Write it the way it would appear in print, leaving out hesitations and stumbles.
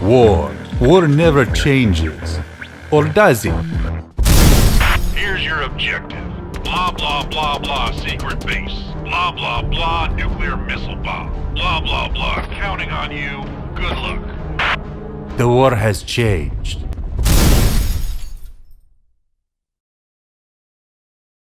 War never changes. Or does it? Here's your objective. Blah, blah, blah, blah, secret base. Blah, blah, blah, nuclear missile bomb. Blah, blah, blah, counting on you. Good luck. The war has changed.